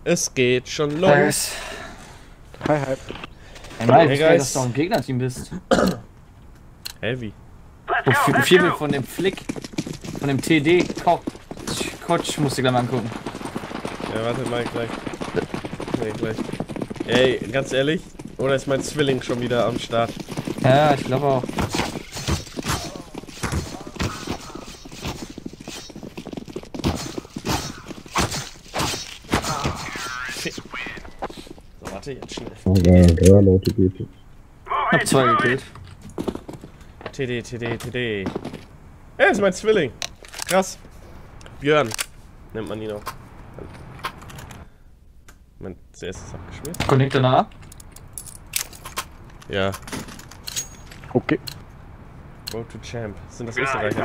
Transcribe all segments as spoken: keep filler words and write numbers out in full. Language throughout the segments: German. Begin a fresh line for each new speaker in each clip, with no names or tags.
Es geht schon los.
Guys.
Hi, hi.
Hey Mike,
Hey,
ich weiß,
guys.
dass du auch im Gegnerteam bist.
Heavy.
Wofür, wofür wir von dem Flick, von dem T D, Coach, Coach, musst du gleich mal angucken.
Ja, warte mal, gleich. Nee, gleich. Ey, ganz ehrlich, oder ist mein Zwilling schon wieder am Start?
Ja, ich glaube auch.
So, warte, jetzt schnell.
Okay, ja, Leute, bitte.
Ich hab zwei gekillt.
T D, T D, T D. Ey, ist mein Zwilling. Krass. Björn nennt man ihn auch. Mein C S ist abgeschmiert.
Connector nah.
Ja.
Okay.
Road to Champ. Sind das Österreicher?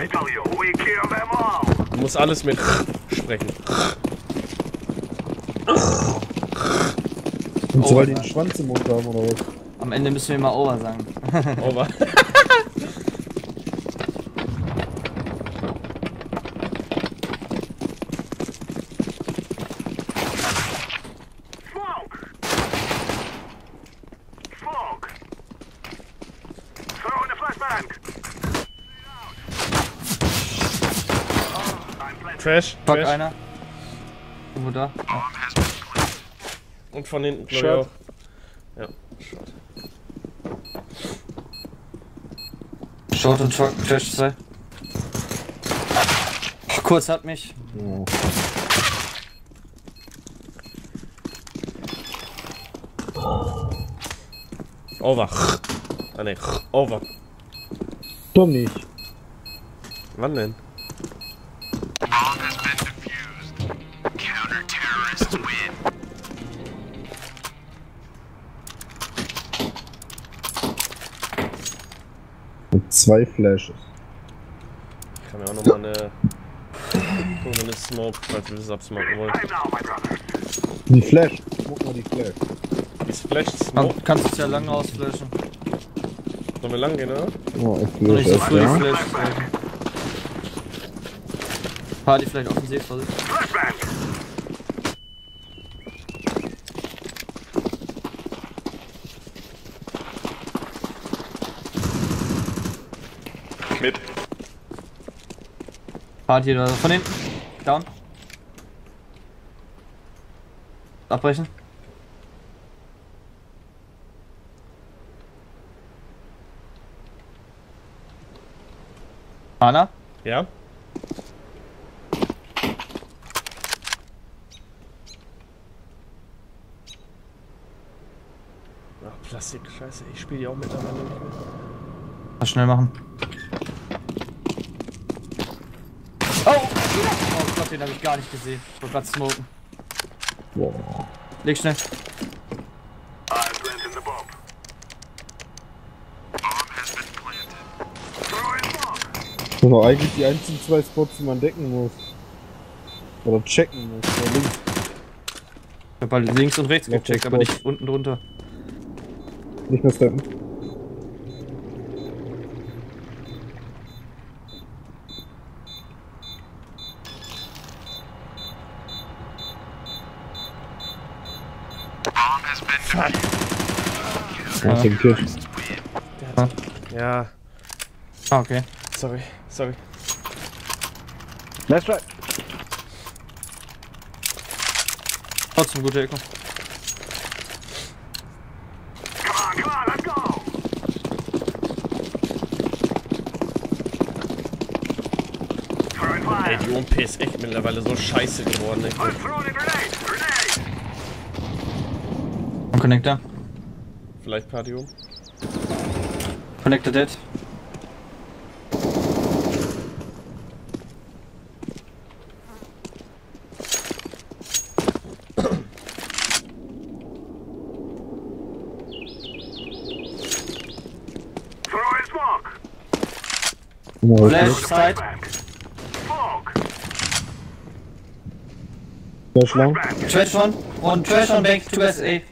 Du musst alles mit sprechen.
Und
Oh,
so, weil die einen Schwanz im Mund haben, oder was?
Am Ende müssen wir mal Over sagen.
Over. Trash,
Fuck,
Trash.
einer. Irgendwo da. Ja.
Und von hinten, glaube ich auch. Ja, Shot.
Short und Truck, Trash zwei. Kurz hat mich.
Ja.
Over. Ah ne, over.
Doch nicht.
Wann denn?
Mit zwei Flashes.
Ich kann mir auch nochmal eine... Guck mal, eine Smoke, falls wir das absmoken wollen.
Die Flash. Guck mal die Flash.
Die Splash
Du
Smoke.
kannst es ja lang ausflashen.
Sollen wir lang gehen, oder?
Oh, ich
Noch nicht so
Flash
früh
erst,
die
ja.
Flash. Party vielleicht offensiv, Vorsicht.
Mit.
Party oder von hinten. Down. Abbrechen. Ana?
Ja? Ach, Plastik, scheiße, ich spiele die auch mittlerweile nicht mehr.
Mal schnell machen. Oh! Oh Gott, den habe ich gar nicht gesehen. Ich wollte gerade smoken.
Boah.
Leg schnell.
Das sind doch eigentlich die einzigen zwei Spots, die man decken muss. Oder checken muss. Oder links.
Ich hab halt links und rechts
Ja,
gecheckt,
das
aber
war's.
nicht unten drunter.
Nicht mehr steppen.
Ja.
Ja, den Kill.
Ja,
Ah, okay.
sorry, sorry.
Nice try.
Trotzdem gute Ecke.
Ey, die O M P ist echt mittlerweile so scheiße geworden, ey.
Und Connector.
Vielleicht Party um.
Connector dead.
Oh,
Flash, side.
Flash lang.
Trash one. Und Trash on bank to S A.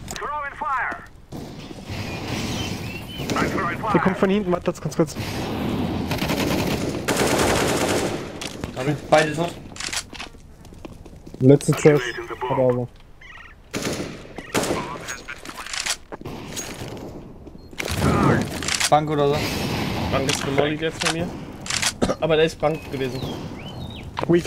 Der kommt von hinten, warte, ganz kurz.
Beide tot.
Letzte Trash. Hat er aber.
Bank oder so.
Bank ist gemolligt jetzt von mir. Aber der ist Bank gewesen.
Weak.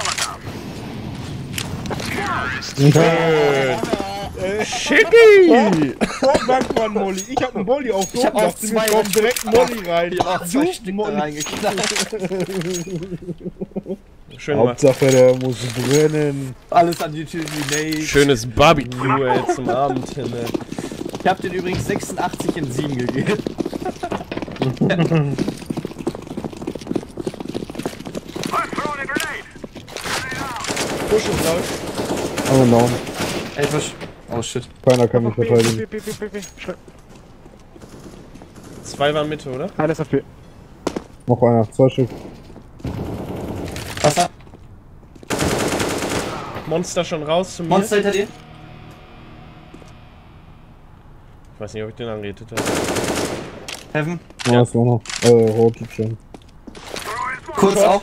Schön. Schicki!
Dank war ein Molly. Ich hab einen Molly auf
Ich hab auch
dachte, wir
zwei
kommen direkt einen Molly rein.
Ich hab auch zwei
Du,
Stück da
Molly.
reingeknallt.
Schön gemacht.
Hauptsache, der muss brennen.
Alles an die Tüte.
Schönes Barbecue, ey, zum Abend hin, ey.
Ich hab den übrigens sechsundachtzig in sieben gegeben.
Push und lauf.
Aber no.
Ey, ich muss... Oh shit.
Keiner kann mich
B, B,
verteidigen.
B, B, B, B, B. Schnell.
Zwei waren Mitte, oder?
Alles auf B.
Noch einer, zwei Stück.
Wasser.
Monster schon raus zu mir.
Monster hinter dir.
Ich weiß nicht, ob ich den angeredet habe.
Heaven.
Ja, das war noch. Äh, rote schon.
Kurz auch.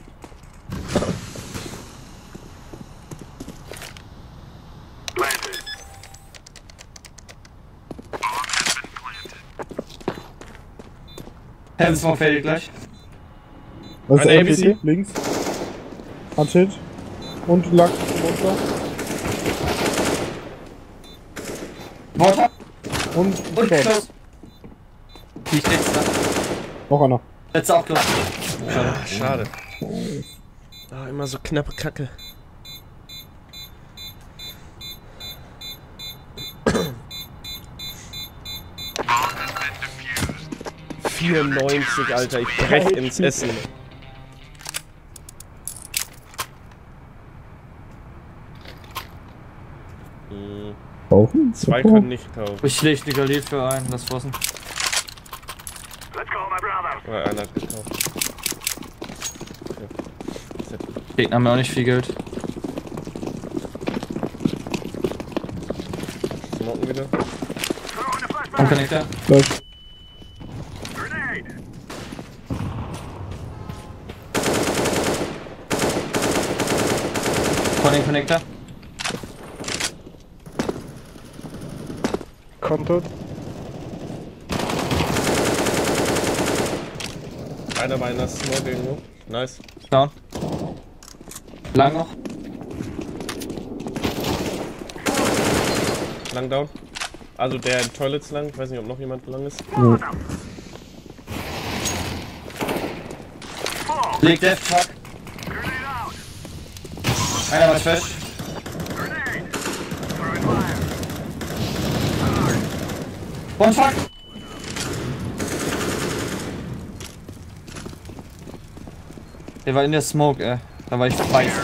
Heaven Smoke fertig gleich.
Was ist
Eine
der A P C?
A P C?
Links. Handhit. Und Lack. Monster.
Water.
Und
Und
Short.
close. Nicht letzter.
Noch einer.
Letzter auch close.
Ah, schade. Ah, immer so knappe Kacke. vierundneunzig, Alter, ich brech ins Essen. Hm,
Kaufen?
zwei
Okay.
können nicht kaufen.
Ich leg die Galil für einen, das war's.
Oder einer hat gekauft. Okay.
Gegner haben ja auch nicht viel Geld.
Smoken wieder.
Und Connector.
Gleich.
Von den Connector.
Konto.
Einer war in der Smoke irgendwo. Nice.
Down. Lang noch.
Lang down. Also der in Toilets lang. Ich weiß nicht, ob noch jemand lang ist.
Ja.
Leg Death Truck. Einer war fest. One Fuck. Der war in der Smoke, ey. Da war ich weiß.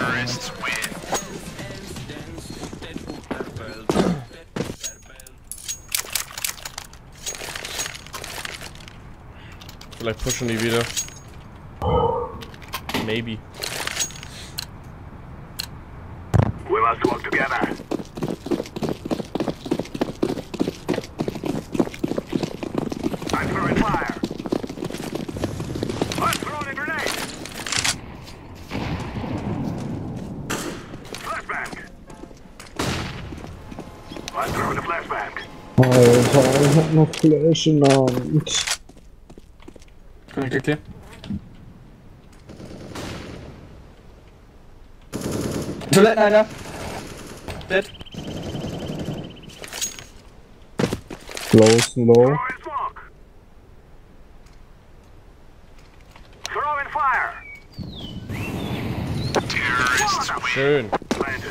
Vielleicht pushen die wieder. Maybe.
We must work together. I'm throwing fire. I'm throwing a grenade. Flashbang. I'm throwing a flashbang.
Alter, ich hab noch Flash in der Hand.
Connector clear. Toiletten einer. Dead.
Close, low.
Throwing smoke. Throwing fire.
Schön.
Planted.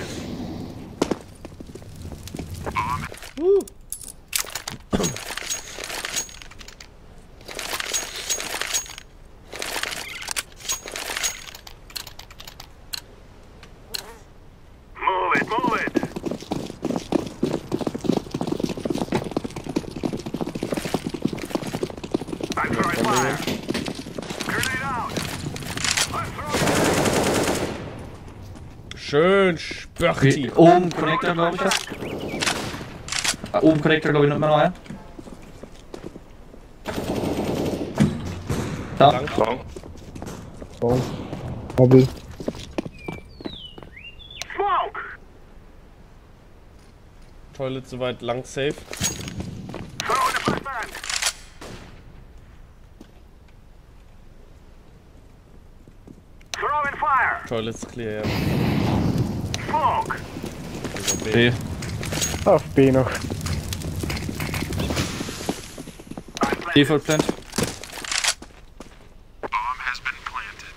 Uh.
Move it, move it. I'm throwing fire. Grenade out. I'm throwing.
Schön Spörti.
Oben Connector, glaube ich. Das. Ah, oben Connector, glaube ich, noch mal ein. Da.
Lang.
Baum. Hobby.
Smoke.
Toilet soweit lang safe.
Throwing a flashbang. fire.
Toilets clear, ja.
Smoke.
Also B.
B.
Auf B noch.
Default Plant.
Bomb has been planted.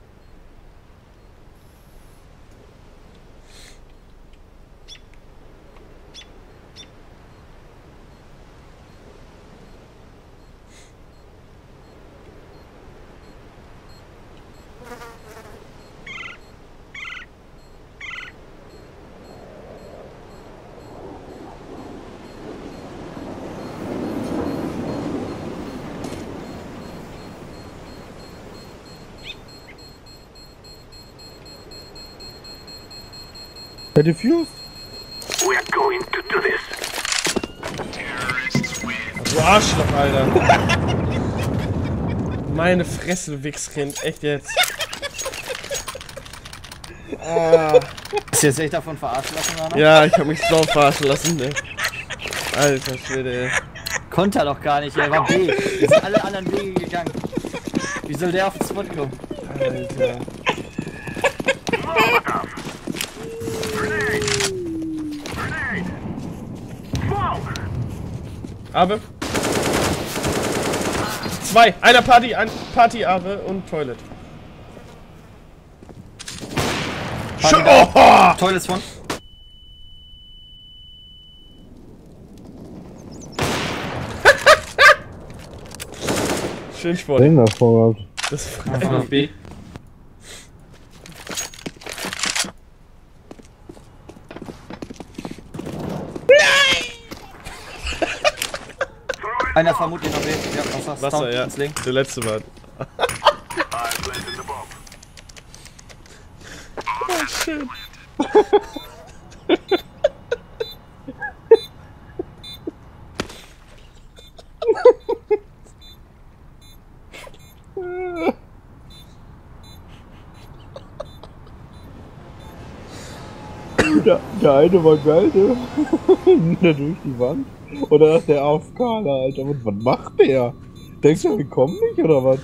Der diffused?
We're going to do this.
Du Arschloch, Alter. Meine Fresse, du Wichskind. Echt jetzt. Ah.
Hast du jetzt echt davon verarschen lassen, Rana?
Ja, ich hab mich so verarschen lassen, ne. Alter Schwede, ey.
Konnte er doch gar nicht, er war B. Wir sind alle anderen Wege gegangen. Wie soll der auf den Spot kommen?
Alter.
Molotov. Grenade. Grenade. Smoke.
Abe. Zwei. Einer Party, ein Party, Abe und Toilet.
Party
Sch
da.
oh!
Toilets one.
Schön Sport.
Den da vorhat.
Das ist frei.
Einfach auf B. Einer vermutlich noch B. Ja, Wasser.
Wasser,
Down,
ja.
ins Link.
Der letzte Mal.
I planted the bomb.
Oh, schön.
Der, der eine war geil, ne? Da durch die Wand. Oder ist der A F K da, Alter? Und was macht der? Denkst du, wir kommen nicht, oder was?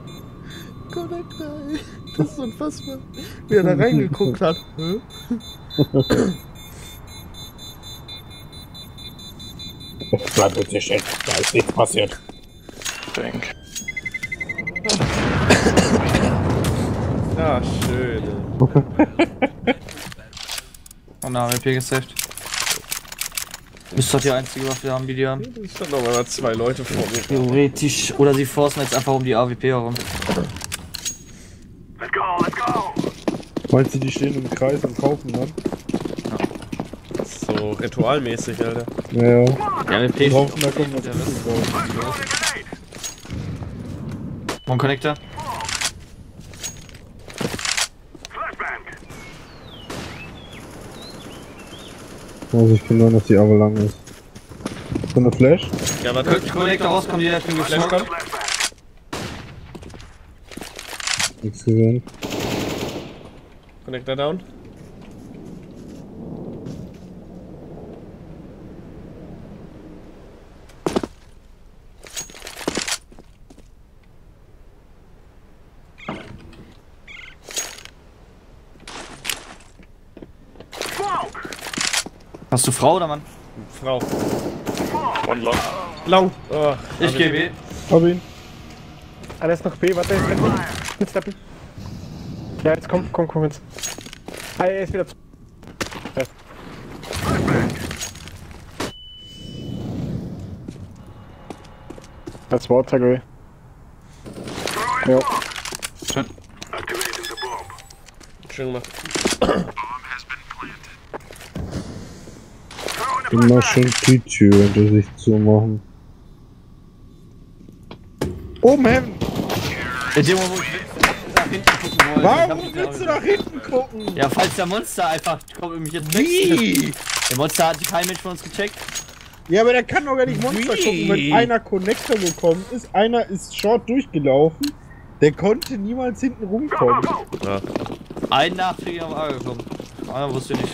Das ist unfassbar. Wie er da reingeguckt hat. Hä?
Bleib jetzt nicht stehen. Da ist nichts passiert.
Denk.
Ja, schön. ey.
Und da haben wir P gesaved. Ist doch die einzige Waffe, die haben, die die haben.
Es stand noch mal zwei Leute vor mir.
Theoretisch. Oder sie forcen jetzt einfach um die A W P herum.
Let's go, let's go.
Meinst du, die stehen im Kreis und kaufen dann?
So ritualmäßig, Alter.
Ja, ja.
Die A W P
Kaufen, da kommt was
der
Gutes
Rest.
raus.
Let's throw the grenade.
One Connector.
Flashbang.
Also ich kann nur, dass die aber lang ist. So eine Flash?
Ja, warte.
Connector rauskommt, jeder hat den
Flash
gesmockt.
kommt.
Flashbang.
Nichts gesehen.
Connector down.
Smoke.
Hast du Frau oder Mann?
Frau.
One long.
Long. Oh,
Ich geh B.
Hab ihn.
Einer ist noch B, warte, ist steppen. Mit steppen. Ja, jetzt komm, komm, komm jetzt. Ah, er ist wieder zu. Ja. That's water, grey. Ja.
Schön.
Activating the bomb.
schön gemacht.
Bomb has been planted. Throwing the
Immer
flashbang.
schön die Tür hinter sich zumachen. Oben Heaven!
In dem Moment, wo ich nach hinten gucken wollte.
Warum
hab ich
willst du
da-
nach hinten gucken?
Ja, falls der Monster einfach kommt und mich jetzt
Wie?
Der Monster hat kein Mensch von uns gecheckt.
Ja, aber der kann doch gar nicht Monster
Wie?
gucken, wenn einer Connector gekommen ist, einer ist short durchgelaufen, der konnte niemals hinten
Go,
rumkommen.
go, go.
Ja.
Ein Nachträger am A gekommen. Einer wusste nicht.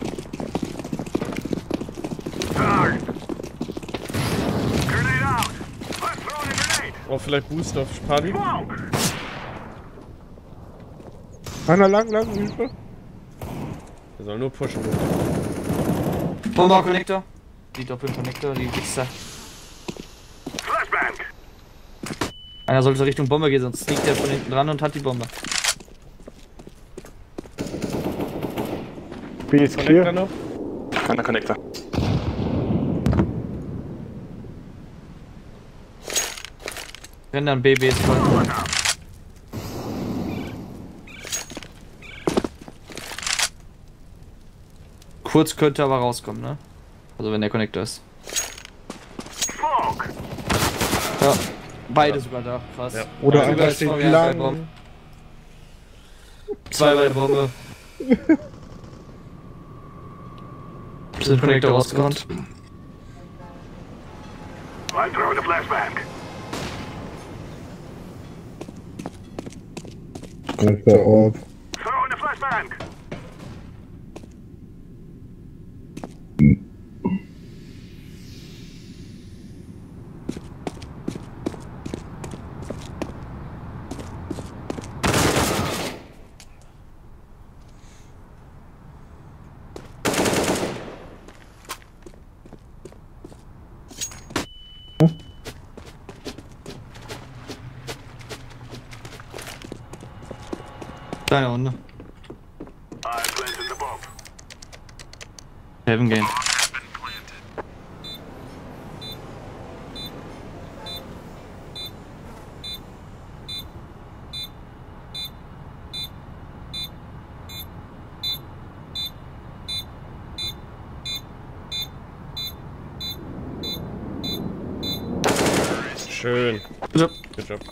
Charge. Grenade out. Let's throw the grenade.
Oh, vielleicht Boost auf Party.
Smoke.
Einer lang, lang, Hilfe.
Der soll nur pushen.
Bomber Connector. Die Doppel-Connector, die Wichser.
Flashbang.
Einer sollte Richtung Bombe gehen, sonst sneakt er von hinten dran und hat die Bombe.
B ist
Connector
clear.
noch?
Keiner Connector.
Wenn dann B B ist voll. Kurz könnte aber rauskommen, ne? Also wenn der Connector ist.
Smoke.
Ja. Beide sogar da, krass.
Ja.
Oder
Ja,
einer
über-
steht
zwei bei
lang.
Bombe. Zwei bei der Bombe. Sind Connector rausgerannt.
I'm throwing a flashbang.
Connector off.
Throwing a flashbang.
Kleine Runde.
I'm planting the bomb.
Heaven gehen.
Schön.
Good job.
Good job.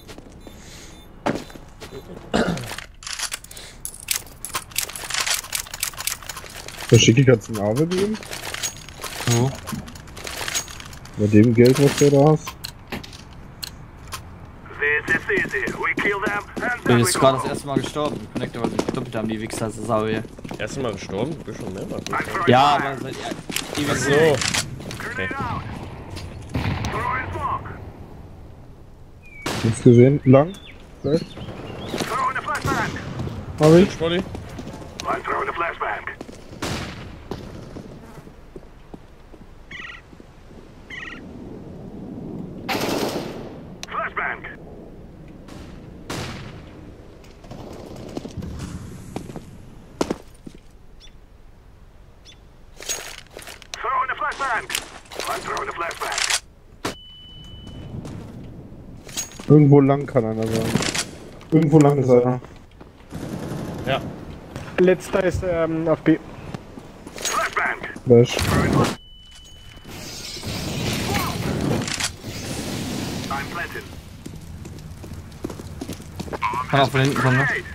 Verschicke ich jetzt einen A W geben?
So.
Bei dem Geld, was du da hast?
This is easy. We kill them and
Ich bin
then we
jetzt gerade das
go.
erste Mal gestorben. Connector, weil sie doppelt haben, die Wichser, das ist Sau hier.
Erst mal gestorben? Du bist schon mehrmals
I'm
gestorben.
throwing
Ja,
fire.
aber seit ja, ewig
So.
Grenade out. Throwing smoke.
Nichts gesehen? Lang? Vielleicht?
Throwing a flashbang.
Hab ich?
Schmolli?
I'm throwing a flashbang. Flashbang. Throwing a flashbang. I'm throwing a flashbang.
Irgendwo lang kann einer sein. Irgendwo lang ist einer.
Ja.
Letzter ist ähm, auf B.
Flashbang.
Flash.
I'm planted.
Kann auch von hinten kommen, ne?
Grenade.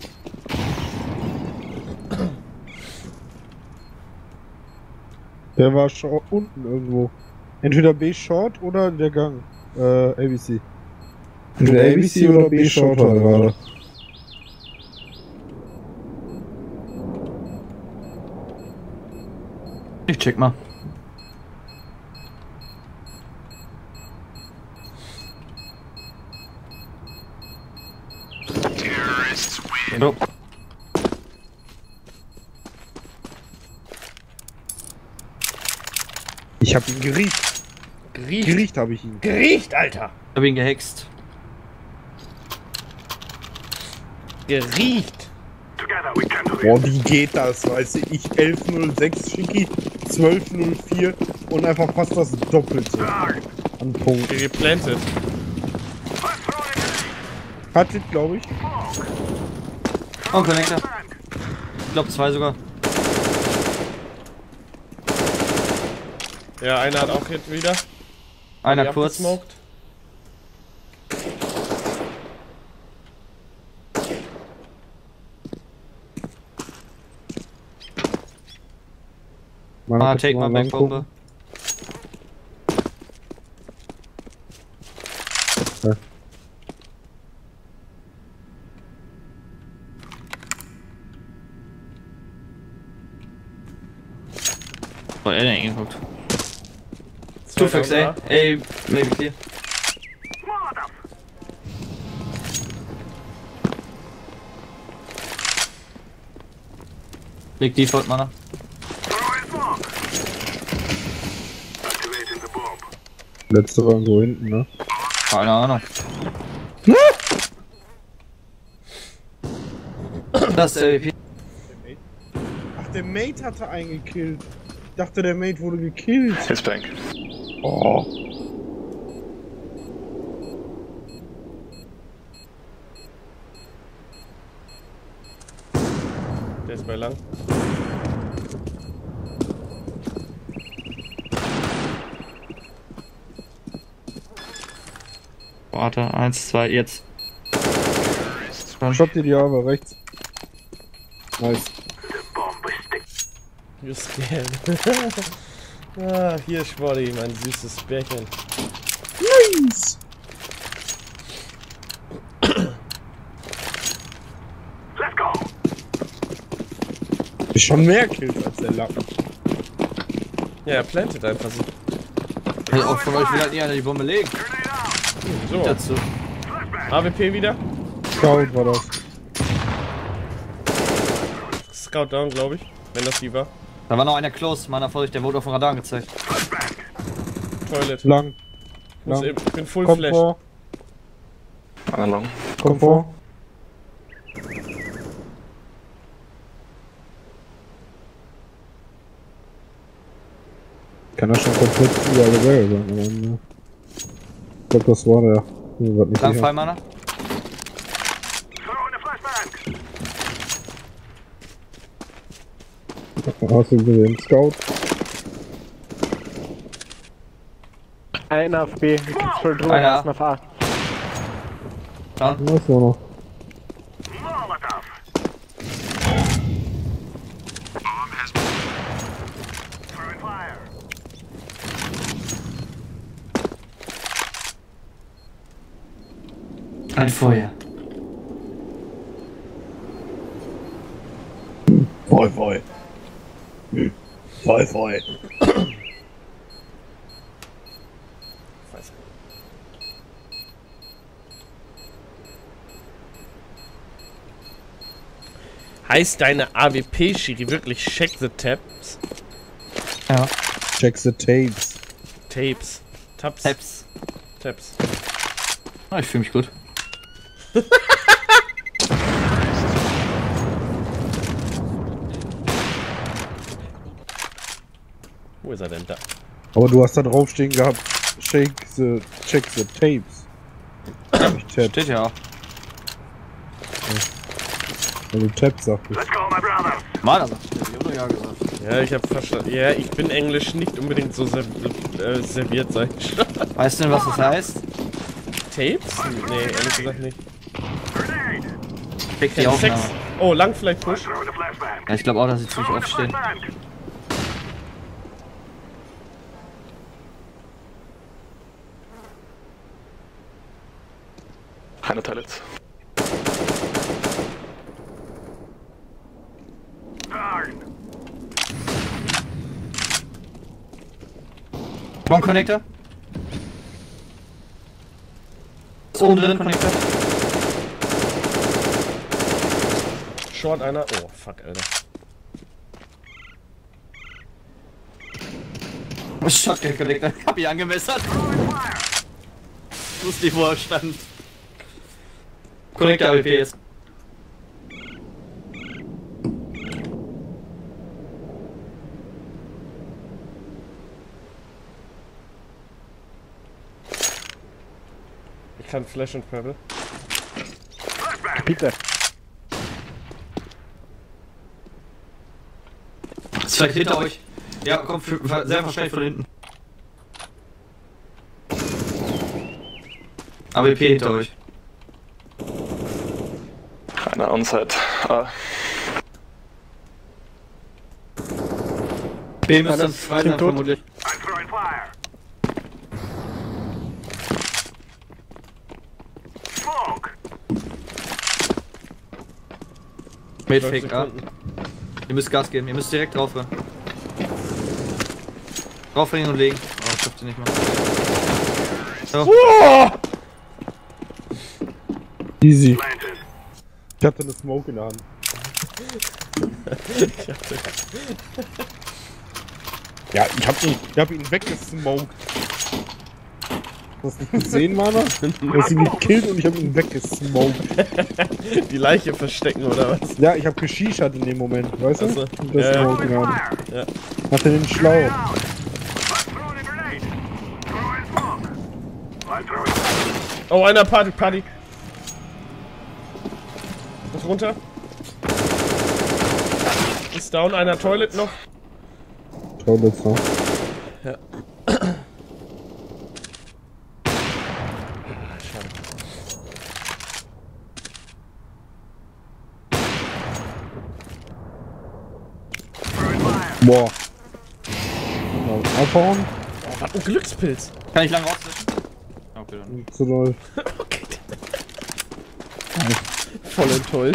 Der war short unten irgendwo. Entweder B Short oder der Gang. Äh, A B C. Entweder A B C oder B Short war der gerade.
Ich check mal.
Terrorists win.
So.
Ich hab ihn geriecht.
Geriecht.
Geriecht habe ich ihn.
Geriecht, Alter.
Ich hab ihn gehext.
Geriecht.
Together we can do
Boah,
this.
wie geht das? Weißt du, ich elf null sechs Schicki, zwölf null vier und einfach fast das Doppelte
Target.
an Punkten.
Geplantet.
I'm throwing a
Hattet, glaube ich.
Oh, Connector.
flashbang.
Ich glaube zwei sogar.
Ja, einer hat auch Hit wieder.
Einer
Die
kurz.
abgesmoked.
Mal
Ah,
kurz
take
mal
mal
angucken.
Backbombe.
Ja.
Oh, er hat geguckt.
Zwei
Two fix
down
A. A, maybe clear.
Molotov.
Leg Default Mana.
Throwing smoke. Activating the bomb.
Letzte war irgendwo hinten, ne?
Keine Ahnung. Das ist der A W P.
Ach, der Mate hatte einen gekillt. Ich dachte, der Mate wurde gekillt.
His bank.
Oh.
Der ist bei lang.
Warte, eins, zwei, jetzt.
Stopp dir die Arme, rechts. Nice.
You scared. Ah, hier Schwoddy, mein süßes Bärchen.
Nice.
Let's go.
Ist schon mehr Kills als der Lappen.
Ja, er plantet einfach so.
Also auch von euch will halt nie einer die Bombe legen.
So,
Dazu.
A W P wieder.
Scout war das.
Scout down, glaube ich. Wenn das die war.
Da war noch einer close, meiner Vorsicht, der wurde auf dem Radar angezeigt.
Toilet.
Lang.
Ich, muss
lang.
eben, ich bin full
Komm
flash.
vor.
Einer long.
Komm vor. Kann er schon komplett überall dabei sein, aber ne. Ich glaub, das war der. Ich war nicht
Lang
sicher.
Fall, Mana.
Throwing a flashbang.
Hast du gesehen? Scout?
Einer auf B, ich gibt's voll drüber,
Einer.
erst auf A.
Dann.
Was war noch?
Molotov. Throwing fire.
Ein Feuer.
Voll, voll. Voll, voll.
Heißt deine A W P-Schiri wirklich Check the Tabs?
Ja.
Check the tapes.
Tapes. Tabs.
Taps.
Tabs.
Ah, ich fühle mich gut.
Wo ist er denn da?
Aber du hast da draufstehen gehabt. Shake the. Check the tapes. Nicht Tabs.
Steht ja auch.
Also Tabs sagt ich.
Let's go, my brother.
Mana sagt steht, ich hab nur ja gesagt.
Ja, ich hab verstanden. Ja, ich bin Englisch nicht unbedingt so serv äh, serviert, sag ich schon.
Weißt du denn, was das heißt?
Tapes? Nee, ehrlich gesagt nicht.
Grenade.
Fick die
Sex.
Aufnahme.
Oh, lang vielleicht Push.
Throwing a flashbang.
Ja, ich glaube auch, dass sie ziemlich
Throwing a
oft stehen.
flashbang.
Einer Toilets.
Darn.
Long Connector. Ist oben drin, Connector.
Short einer. Oh, fuck, Alter.
Shotgun Connector. Hab ich angemessert. Wusste nicht, wo er stand. Connector A W P jetzt.
Ich kann Flash und Pebble.
Bitte.
Ist vielleicht hinter euch. Ja, kommt für, sehr wahrscheinlich von hinten. A W P hinter euch.
Einer onside. Ah,
B müsste
Alles
frei sein,
sind tot.
vermutlich.
I'm throwing fire. Smoke.
Mit
zwölf
Fake, ja.
Sekunden.
Ihr müsst Gas geben, ihr müsst direkt draufrennen. Draufrennen und legen. Oh, das schafft ihr nicht mehr. So.
Easy.
Planted.
Ich hatte eine Smoke in der Hand.
Ich hatte...
Ja, ich hab ihn, ich hab ihn weggesmoked. Hast du nicht gesehen, Mana? Du hast ihn gekillt und ich hab ihn weggesmoked.
Die Leiche verstecken, oder was?
Ja, ich hab geschichert in dem Moment, weißt du?
Ach so.
Und das
Ja, ja.
Smoken haben.
Ja.
Hatte den schlau.
Let's throw in a grenade. Throw in smoke. I'm throwing
Oh, einer Party, Party. Muss runter. Ist down, einer Toilet noch.
Schau das noch.
Ja. Schade.
Boah. Mal abhauen.
Oh, Glückspilz.
Kann ich lang rauslöschen? Okay, dann.
Nicht so doll.
Okay. Voll enttäuscht.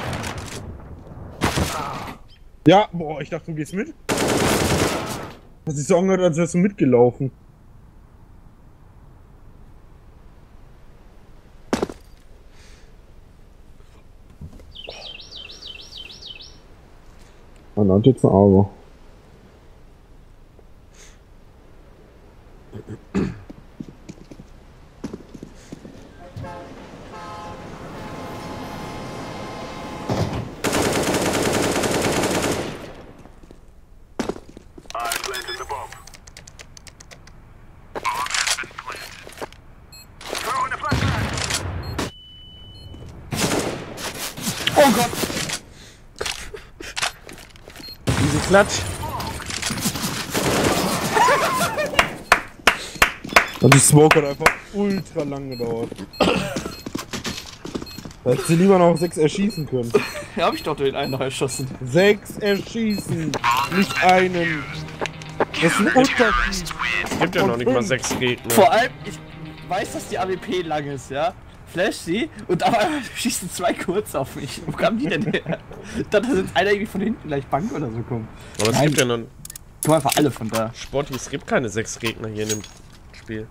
Ja, boah, ich dachte, du gehst mit. Hat sich so angehört, als wärst du mitgelaufen. Man hat jetzt ein Auge.
I planted the bomb. Bomb has been planted. Throw in the flashbang.
Oh Gott!
Easy Klatsch.
Und die Smoke hat einfach ultra lang gedauert. Da hätte sie lieber noch sechs erschießen können.
Ja, hab ich doch den einen noch erschossen.
Sechs erschießen, nicht einen. Das ist ein Unterschied.
Es gibt ja noch nicht mal sechs Gegner.
Vor allem, ich weiß, dass die A W P lang ist, ja? Flash sie und auf einmal schießen zwei kurz auf mich. Wo kamen die denn her? Ich dachte, da sind einer irgendwie von hinten gleich Bank oder so kommen.
Aber es
Nein.
gibt ja noch...
Kommen einfach alle von da.
Sporty, es gibt keine sechs Gegner hier in dem Spiel.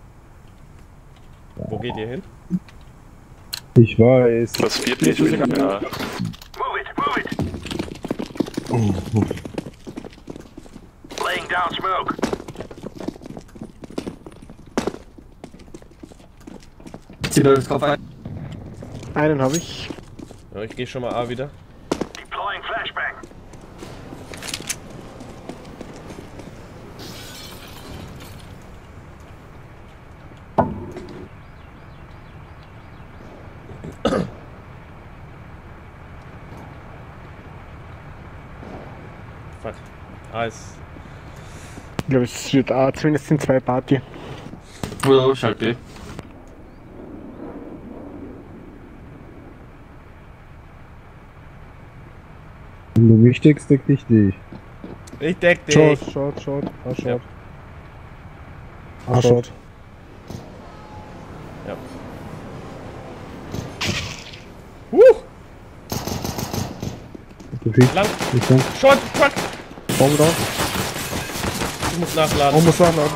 Wo geht ihr hin?
Ich weiß.
Das vierte ich wieder. Ja.
Move it, move it. Laying down smoke.
Zieh Leute drauf ein.
Einen habe ich.
Ja, ich gehe schon mal A wieder.
Deploying flashbang.
Fuck. A ist...
Ich glaube, es wird A, zumindest sind zwei Party.
Wo schalt B.
Wenn du mich deckst, deck dich dich.
Ich deck dich.
Short, short, short. Ah,
Ja.
short. Ah, short.
Ja. Huh!
Defeat.
Lang.
Nicht lang.
Short, fuck!
Baum da.
Ich muss nachladen.
Baum muss nachladen.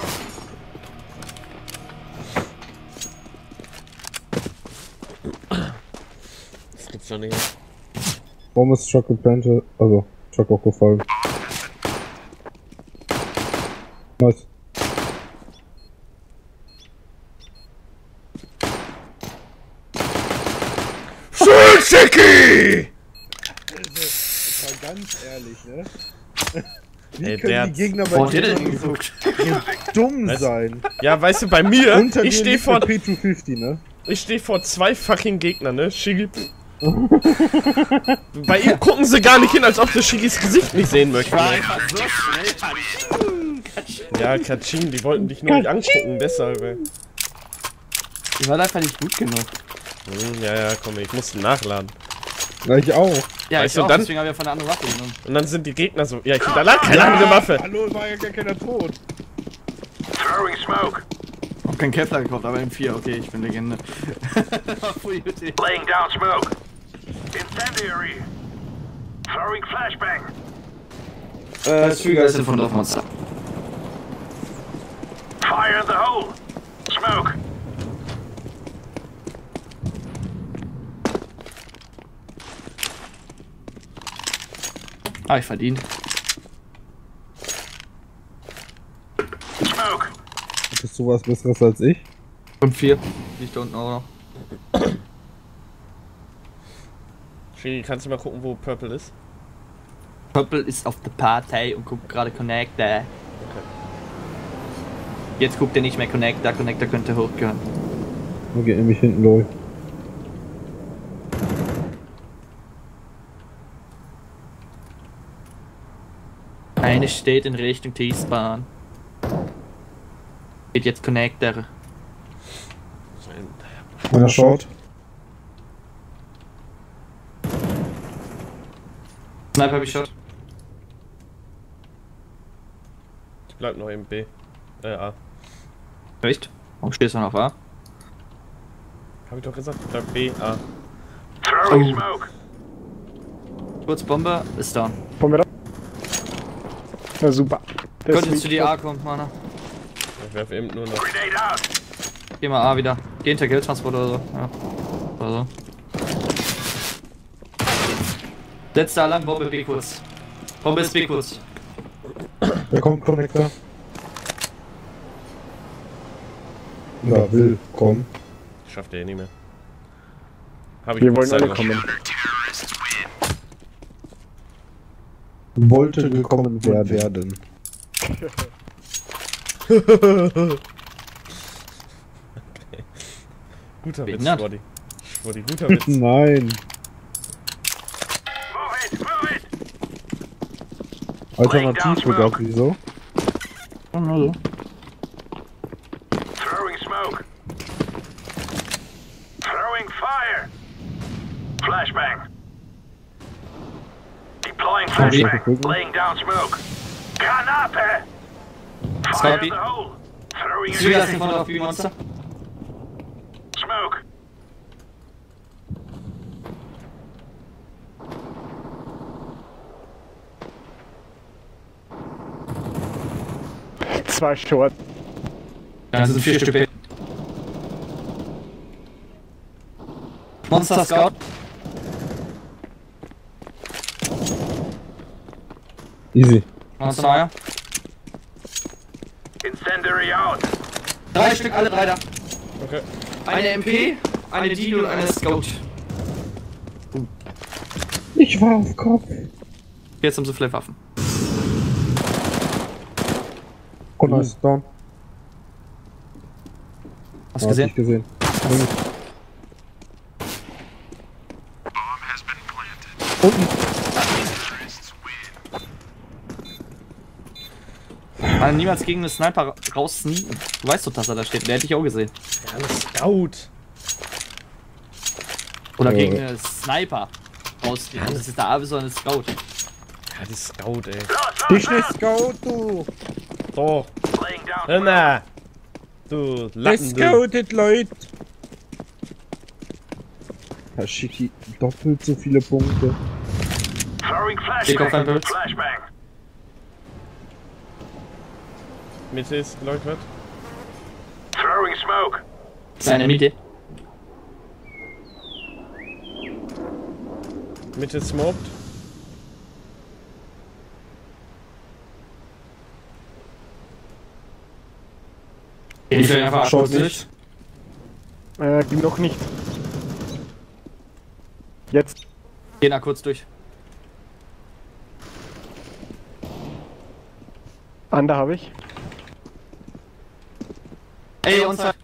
Das gibt's doch nicht.
Baum ist Schock geplantet. Also, Schock auch gefallen. Nice.
Schön, Schicki!
Also, mal ganz ehrlich, ne? Wie
Ey,
können
der
die Gegner
Wo
bei
habt ihr
dir
denn geguckt?
dumm
Was?
sein?
Ja, weißt du, bei mir,
Unter
ich
dir
stehe
liegt
vor,
eine P zweihundertfünfzig, ne?
ich stehe vor zwei fucking Gegnern, ne? Shiggy. Bei ihm gucken sie gar nicht hin, als ob sie Shiggys Gesicht nicht sehen möchten.
War einfach so schnell.
Ja, Katschin, die wollten dich nur nicht angucken, deshalb, ey.
Die waren einfach nicht gut genug.
Hm, ja, ja, komm, ich musste nachladen.
Na, ich auch.
Ja,
Weißt
ich
du,
auch,
dann-
deswegen haben wir von der anderen Waffe genommen.
Und dann sind die Gegner so, ja, ich da lag keine andere Waffe.
Hallo, war ja gar keiner tot.
Throwing smoke.
Hab keinen Kevlar gekauft, aber M vier, okay, ich bin Legende. Full U T.
Laying down smoke. Incendiary. Throwing flashbang.
Äh, Züger ist von Dorfmonster.
Fire in the hole. Smoke.
Ah, ich verdient.
Smoke.
Bist du was Besseres als ich?
Und vier. Liegt da unten auch noch.
Schiri, kannst du mal gucken, wo Purple ist?
Purple ist auf der Party und guckt gerade Connector.
Okay.
Jetzt guckt er nicht mehr Connector, Connector könnte hochgehören.
Da geht nämlich hinten durch.
Eine steht in Richtung T-Bahn. Geht jetzt Connector.
Einer schaut.
Sniper hab ich schon.
Ich bleib noch im B. Äh, A.
Echt? Warum stehst du noch auf A?
Hab ich doch gesagt, ich bleib B, A.
Throwing smoke.
Kurz Bombe, ist down.
Bombe da. Na super. Das
Könntest
ist
du die A kommen, Mana?
Ich werf eben nur noch.
Grenade out.
Geh mal A wieder. Geh hinter Geldtransport oder so. Ja. Oder so. Letzter Alarm, Bombe B kurz. Bombe ist B kurz.
Da kommt Connector. Ja, will kommen.
Schafft er eh nicht mehr. Hab ich
Wir wollen
Zeit
alle
noch.
kommen.
Wollte gekommen werden.
Guter Witz,
Behindert.
Schwoddy. Schwoddy, guter Witz.
Nein.
Move it, move it.
Alternativ sogar, wieso?
Oh, nur so.
Throwing smoke. Throwing fire. Flashbang. Deploying flashbang. Laying down smoke. Granate. Fire
Scotty.
in the hole. Throwing
Sieh das
in
nicht von der B-Monster?
smoke.
Zwei Short.
Ja, das sind vier Stück B. Monster Scout.
Easy.
Monster Neuer.
Incendiary out.
Drei Stück, alle drei da.
Okay.
Eine M P, eine Dino und eine Scout.
Ich war auf Kopf.
Jetzt haben sie vielleicht Waffen.
Oh, nice. Down.
Hast du
Hab
gesehen?
ich gesehen.
Also niemals gegen einen Sniper raus sneaken. Du weißt doch, dass er da steht. Der hätte ich auch gesehen.
Ja, eine Scout.
Oder
Ja.
gegen einen Sniper raus sneaken. Das ist der Ave, so eine Scout.
Ja, die Scout, ey.
Dich nicht Scout, du!
Doch.
Laying down
Hör
smoke.
mal. Du
Der
Lappen, du.
scoutet, Leute! Herr Schicki, doppelt so viele Punkte.
Throwing
Kick auf ein
flashbang.
Bild.
Flashbang.
Mitte ist geläutert.
Throwing smoke.
Seine Miete.
Mitte smoked.
Ich will einfach
Schaut
kurz
nicht.
durch.
Äh, noch nicht. Jetzt.
Geh da kurz durch.
Ander habe ich.
Ey, uns hat.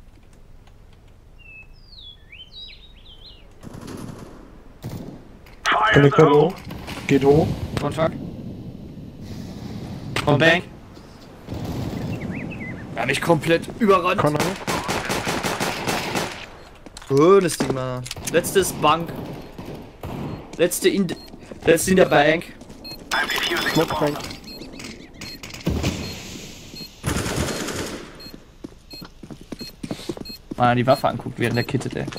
Fire in the
Connector
hole.
hoch. Geht hoch.
Von Truck. Von Bank. Ja, nicht komplett überrannt.
Connor.
Schönes Ding, Mann. Letztes Bank. Letzte in, letzte in der Bank.
I'm defusing the
Smoke
bomb.
Bank.
Mal die Waffe anguckt, während der kittet, ey.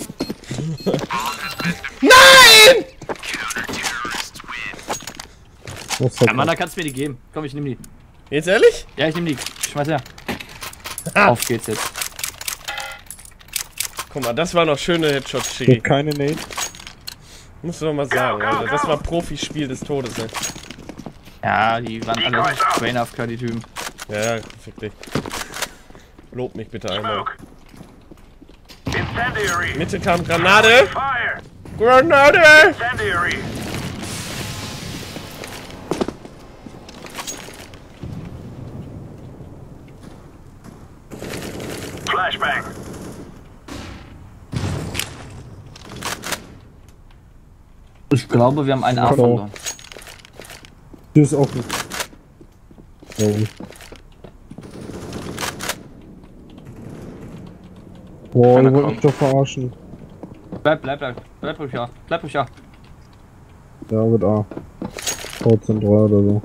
Was hat
Ja, Mann, da kannst du mir die geben. Komm, ich nehm die.
Jetzt ehrlich?
Ja, ich nehm die. Schmeiß her.
Ah.
Auf geht's jetzt.
Guck mal, das war noch schöne Headshots,
er?
Schiri.
Keine Nate.
Musst du doch mal sagen, Alter. Das war Profispiel des Todes, ey.
Ja, die waren alle Brain AFK, die Typen.
Ja, fick dich. Lob mich bitte einmal.
Smoke. Incendiary.
Mitte kam Granate.
Fire.
Granate!
Incendiary. Flashbang.
Ich glaube, wir haben einen A
Hallo.
verloren.
Tür ist offen. Oh. Boah,
Keiner
ihr wollt
kommt.
mich doch verarschen.
Bleib, bleib, bleib. Bleib ruhig ja. Bleib ruhig ja.
Ja, mit A. V-Zentral oder so.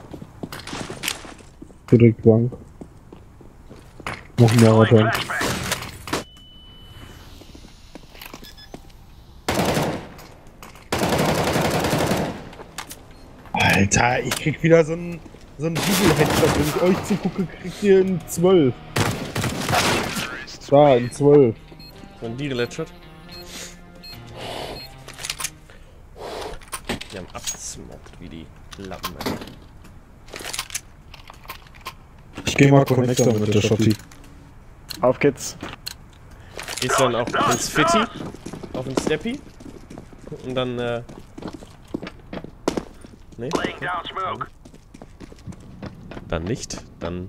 Direkt Bank. Noch ein Marathon.
Flashbang.
Alter, ich krieg wieder so einen so einen Diesel-Headshot. Wenn ich euch zugucke, kriegt ihr einen zwölf. Da, ein zwölf.
So ein Deagle-Headshot. Die haben abgesmoked wie die Lappen, ey.
Ich geh mal Connector mit der Schotti.
Auf geht's.
Gehst du dann auch ins Fitti? Auf den Steppy? Und dann, äh... Nee?
Laying down smoke.
Dann nicht. Dann...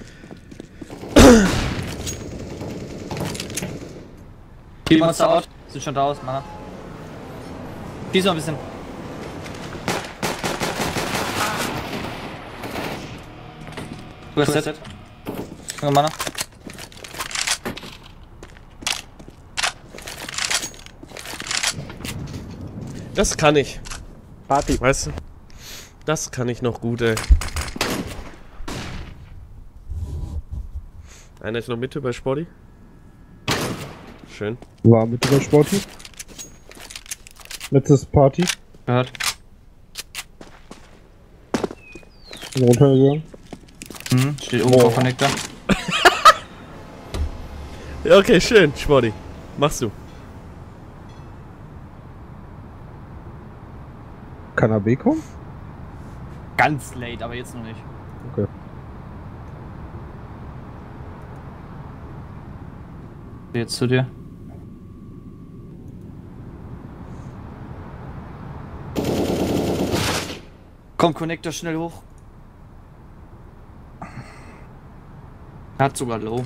Die Monster out. Sind schon da aus, Mann. Schieß noch ein bisschen. Du hast Set. Junge Mann.
Das kann ich.
Party.
Weißt du? Das kann ich noch gut, ey. Einer ist noch Mitte bei Sporty. Schön.
War mit der Sporti. Letztes Party.
Gehört.
Runtergegangen.
Mhm. Steht oben auf Connector.
Ja, okay, schön, Sporty. Machst du.
Kann er B kommen?
Ganz late, aber jetzt noch nicht.
Okay.
Jetzt zu dir. Komm, Connector schnell hoch. Er hat sogar low.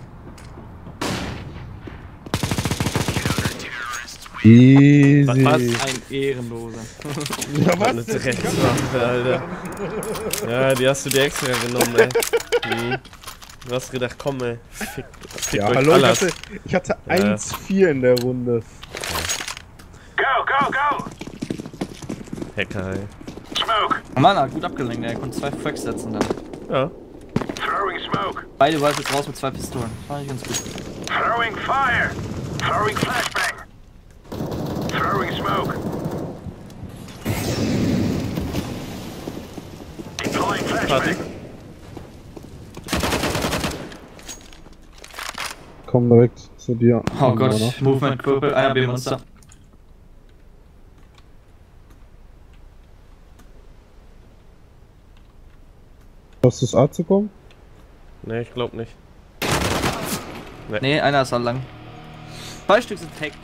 Easy.
Was?
Ein Ehrenloser.
Ja,
Eine
was?
Dreckswaffe, Alter. Ja, die hast du dir extra genommen, ey. Mhm. Du hast gedacht, komm, ey. Fick, fick
Ja,
euch
hallo, ich
alles.
hatte, ich hatte eins vier in der Runde.
Go, go, go.
Hacker, ey.
Smoke.
Oh Mann, hat gut abgelenkt, er konnte zwei Fracks setzen dann.
Ja.
Throwing smoke.
Beide Rifles raus mit zwei Pistolen. Fand ich ganz gut.
Throwing fire. Throwing flashbang. Throwing smoke. Deploying
Party.
flashbang.
Komm direkt zu dir.
Oh Gott, Movement, Purple, einer B-Monster.
Hast du das A zu kommen?
Ne, ich glaub nicht.
Ne, einer ist halt lang. Zwei Stück sind tagged.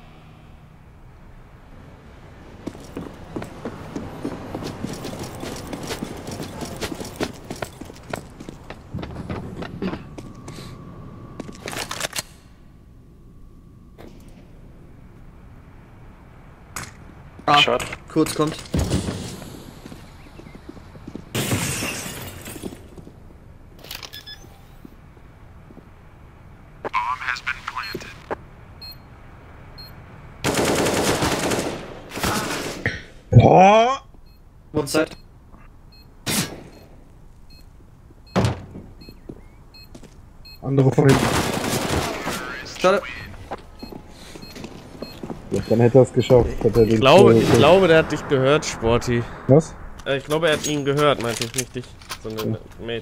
Ah,
Shot.
kurz kommt.
Boah!
One side.
Andere von hinten.
Schade.
Ja, dann hätte er es geschafft. Hat er
Ich
den
glaube,
Kill
ich
gekriegt.
glaube, der hat dich gehört, Sporty.
Was?
Äh, ich glaube, er hat ihn gehört, meinte ich, nicht dich, sondern Mate.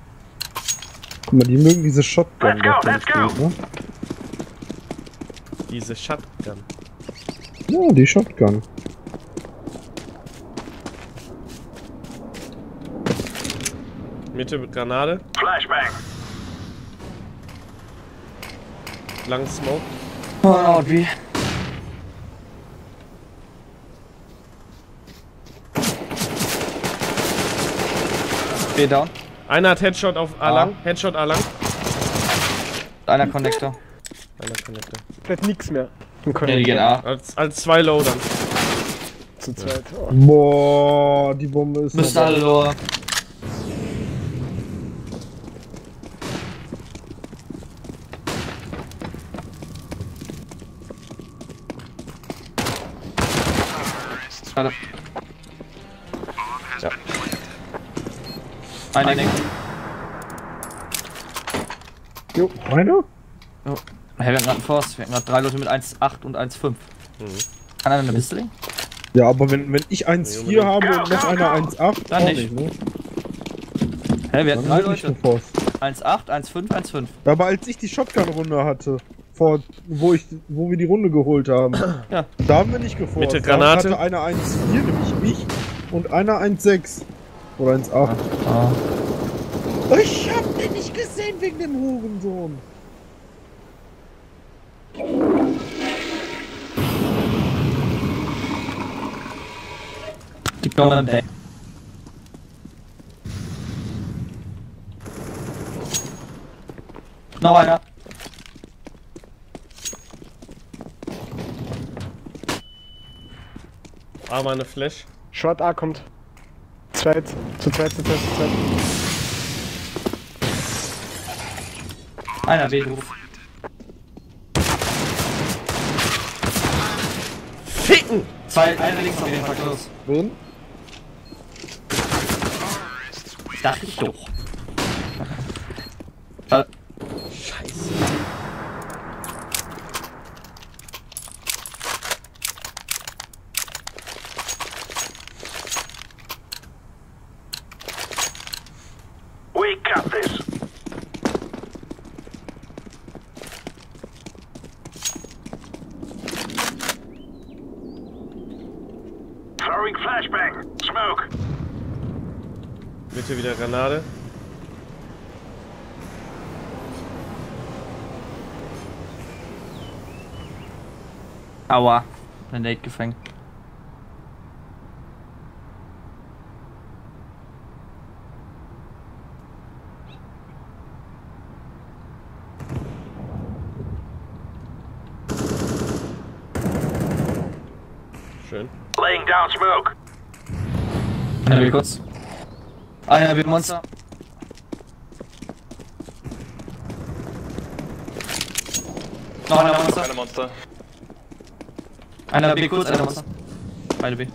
Guck mal, die mögen diese Shotgun.
Let's go,
doch
let's
ganz
go.
gut, ne?
Diese Shotgun.
Ja, die Shotgun.
Mitte mit Granate.
Flashbang.
Lang Smoke.
Oh, wie? B down.
Einer hat Headshot auf A lang. Headshot A lang.
Einer Connector.
Einer Connector.
Vielleicht nix mehr. Im
Ja, die gehen A.
Als, als zwei Low dann.
Zu zweit. Oh.
Boah, die Bombe ist.
Müssen alle lower. Schade.
Ja.
Einer Nick.
Jo, einer?
Oh. Hey, wir hatten gerade einen Force. Wir hatten gerade drei Leute mit eins Komma acht und eins Komma fünf.
Mhm.
Kann einer eine Pistole?
Ja, aber wenn, wenn ich eins Komma vier habe und noch einer eins Komma acht,
Dann
auch
nicht.
ne?
Hä, wir hatten
Dann
drei
hab ich
Leute.
geforst.
eins Komma acht, eins Komma fünf, eins Komma fünf.
Aber als ich die Shotgun-Runde hatte, vor, wo, ich, wo wir die Runde geholt haben,
Ja.
da haben wir nicht geforst.
Mit der
Da
Granate?
hatte einer eins Komma vier, nämlich mich, und einer eins Komma sechs. Oder eins Komma acht.
Ah.
Ich hab den nicht gesehen wegen dem Hurensohn.
Keep going on day. Noch einer.
A war eine Flash.
Short A kommt. Zweit. Zu zweit, zu zweit, zu zweit.
Einer B-Ruf.
Ficken!
Zwei, einer links auf jeden Fall close.
Wen?
Dachte ich doch. Schade.
Scheiße.
We got this. Throwing flashbang. Smoke.
Mitte wieder Granate.
Aua. Ein Nate gefangen.
Schön.
Laying down smoke.
Einer B kurz. Einer B Monster. Noch einer Monster.
Keine Monster.
Einer B kurz, einer Monster. Beide B.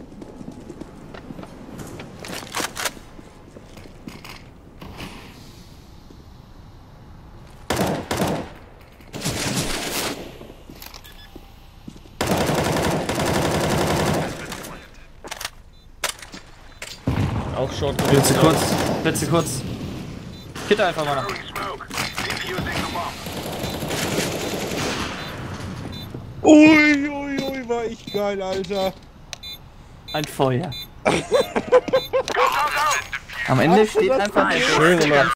Auch Short
Letzte
gewesen.
kurz. Letzte kurz. Hit einfach mal nach.
Smoke. Defusing the bomb.
Ui, ui, ui, war ich geil, Alter.
Ein Feuer. Am Ende steht einfach ein
Schön gemacht.